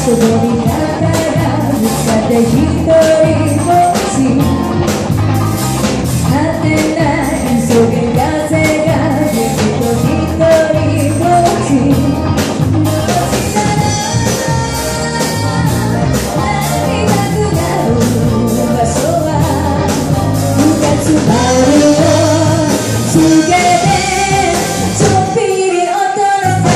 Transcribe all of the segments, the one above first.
そこになったらぶつかって一人ぼっち果てない急げ風がずっと一人ぼっちどうしたら会いたくなる場所は二つ丸をつけてちょっぴり大人さ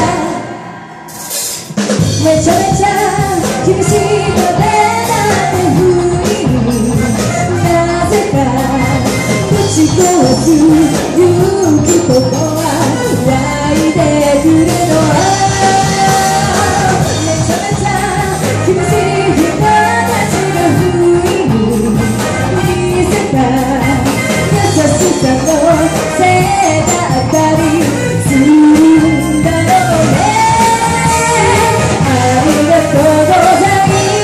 めちゃめちゃ厳しい壁なんて不意になぜかぶち壊す勇気とは湧いてくるのめちゃめちゃ厳しい人たちが不意に見せた優しさのせいだったりするんだろうねありがとうございます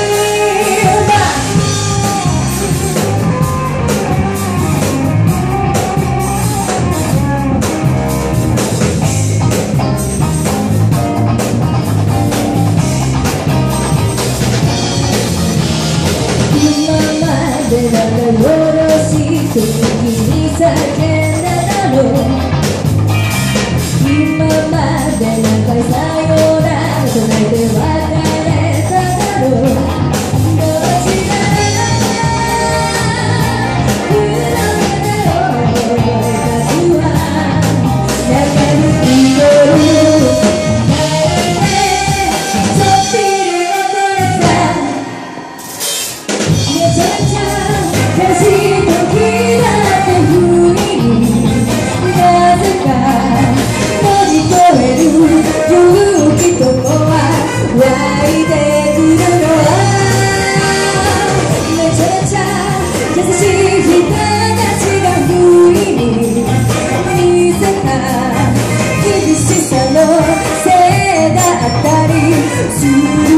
今まで仲よろしくに叫んだだろう今まで何回さよならそれで別れただろうどちら裏目で覚えたくは中に祈る帰れちょっぴり大人さめちゃめちゃ悲しい時だって不意になぜか乗り越える勇気とは湧いてくるのめちゃめちゃ優しい人たちが不意に見せた厳しさのせいだったりする